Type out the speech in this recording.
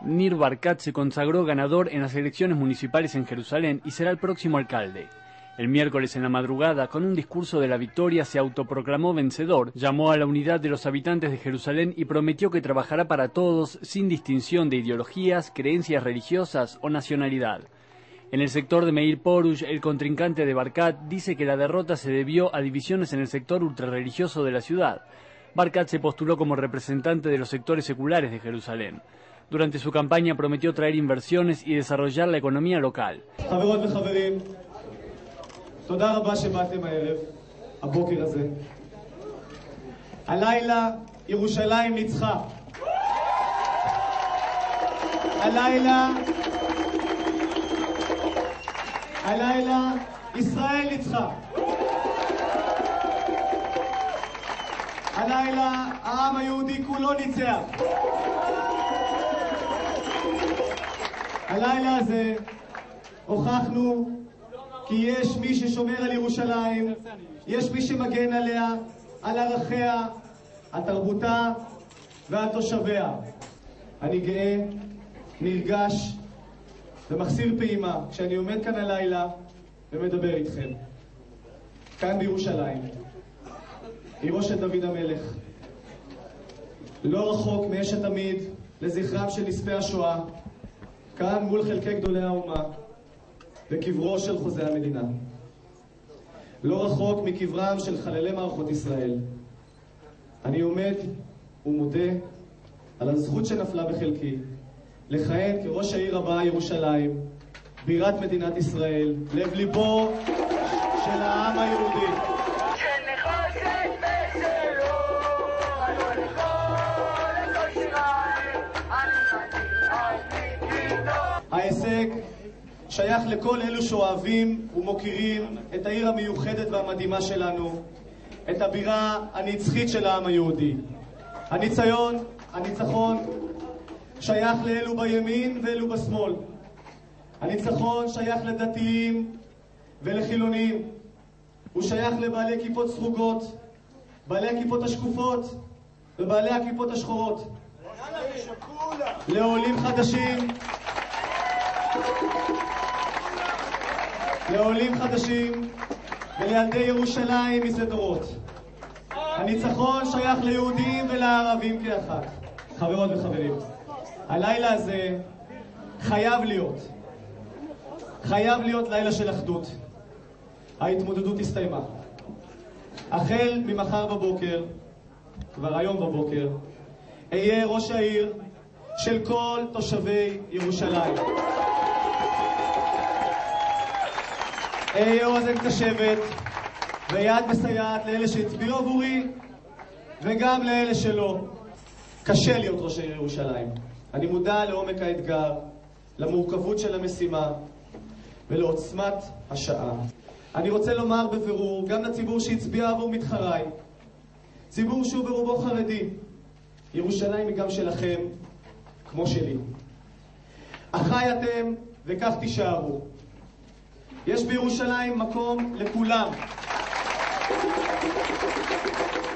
Nir Barkat se consagró ganador en las elecciones municipales en Jerusalén y será el próximo alcalde. El miércoles en la madrugada, con un discurso de la victoria, se autoproclamó vencedor, llamó a la unidad de los habitantes de Jerusalén y prometió que trabajará para todos, sin distinción de ideologías, creencias religiosas o nacionalidad. En el sector de Meir Porush, el contrincante de Barkat dice que la derrota se debió a divisiones en el sector ultrarreligioso de la ciudad. Barkat se postuló como representante de los sectores seculares de Jerusalén. Durante su campaña prometió traer inversiones y desarrollar la economía local. תודה רבה שבאתם הערב, הבוקר הזה. הלילה ירושלים ניצחה. הלילה ישראל ניצחה. הלילה העם היהודי כולו ניצח. הלילה הזה הוכחנו כי יש מי ששומר על ירושלים, יש מי שמגן עליה, על ערכיה, על תרבותה ועל תושביה. אני גאה, נרגש ומחסיר פעימה כשאני עומד כאן הלילה ומדבר איתכם. כאן בירושלים, עירו של דוד המלך, לא רחוק מאש התמיד לזכרם של נספי השואה, כאן מול חלקי גדולי האומה, בקברו של חוזה המדינה. לא רחוק מקברם של חללי מערכות ישראל. אני עומד ומודה על הזכות שנפלה בחלקי לכהן כראש העיר הבאה ירושלים, בירת מדינת ישראל, לב ליבו של העם היהודי. ההישג שייך לכל אלו שאוהבים ומוקירים את העיר המיוחדת והמדהימה שלנו, את הבירה הנצחית של העם היהודי. הניצחון שייך לאלו בימין ואלו בשמאל. הניצחון שייך לדתיים ולחילונים. הוא שייך לבעלי כיפות סרוגות, בעלי הכיפות השקופות ובעלי הכיפות השחורות. לעולים חדשים, ולילדי ירושלים מזה דורות. הניצחון שייך ליהודים ולערבים כאחד. חברות וחברים, הלילה הזה חייב להיות לילה של אחדות. ההתמודדות הסתיימה. החל ממחר בבוקר, כבר היום בבוקר, אהיה ראש העיר של כל תושבי ירושלים. אהיה אוזן קשבת ויד מסייעת לאלה שהצביעו עבורי וגם לאלה שלא. קשה להיות ראש העיר ירושלים. אני מודע לעומק האתגר, למורכבות של המשימה ולעוצמת השעה. אני רוצה לומר בבירור גם לציבור שהצביע עבור מתחריי, ציבור שהוא ברובו חרדי, ירושלים היא גם שלכם כמו שלי. אחי אתם וכך תישארו. יש בירושלים מקום לכולם.